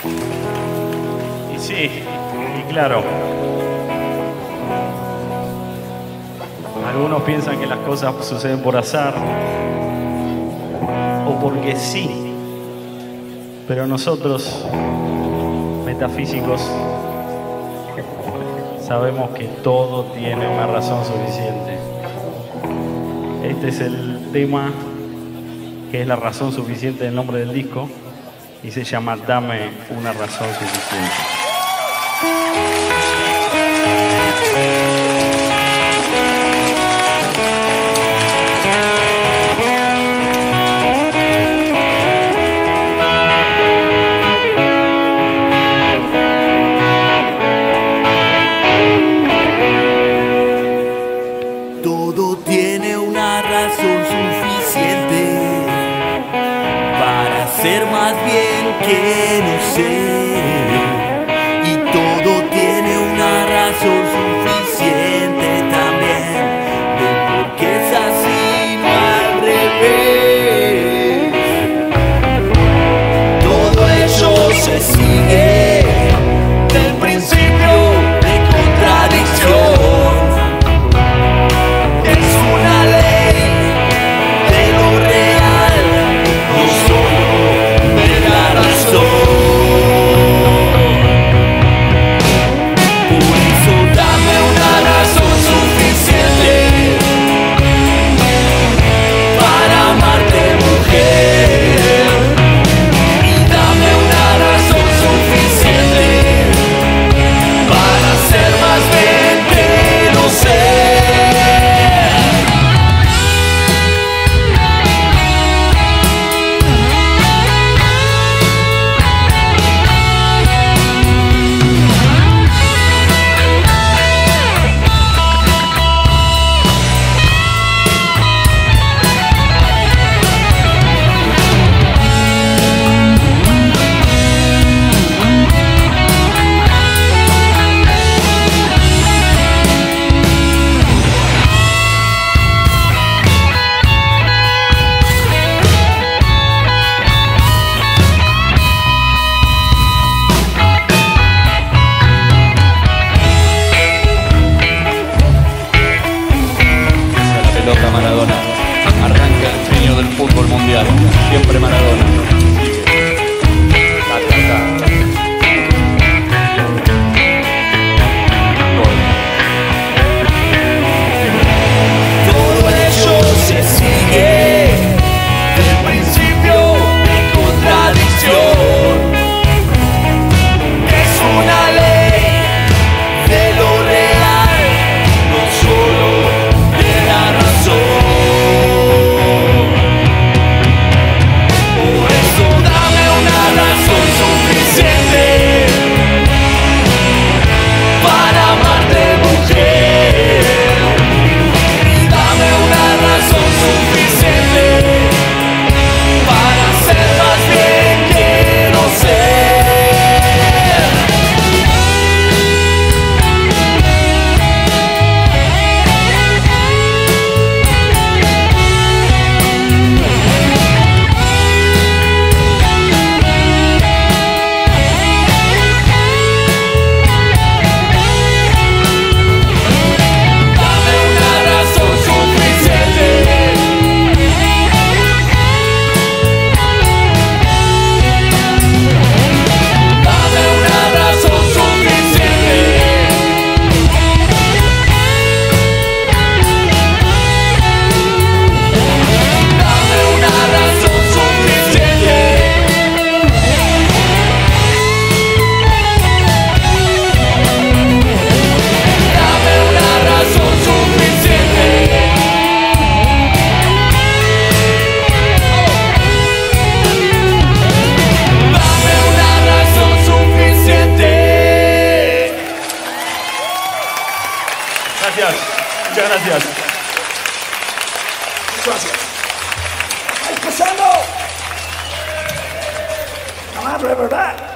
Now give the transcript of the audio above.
Y sí, y claro. Algunos piensan que las cosas suceden por azar o porque sí. Pero nosotros, metafísicos, sabemos que todo tiene una razón suficiente. Este es el tema que es la razón suficiente del nombre del disco y se llama Dame una razón suficiente. Todo tiene una razón suficiente para ser más bien que no sé. Y todo tiene una razón suficiente también de por qué es así, no al revés. Todo hecho se sigue del principio de contradicción. Maradona, arranca el genio del fútbol mundial, siempre Maradona. Todo hecho se sigue del principio de contradicción. Es una ley de lo real, no solo de la razón. Por eso dame una razón suficiente para amarte, mujer. Y dame una razón suficiente para ser más bien que no ser. Gracias, muchas gracias. Gracias. ¡Estáis pasando! ¡La madre, verdad!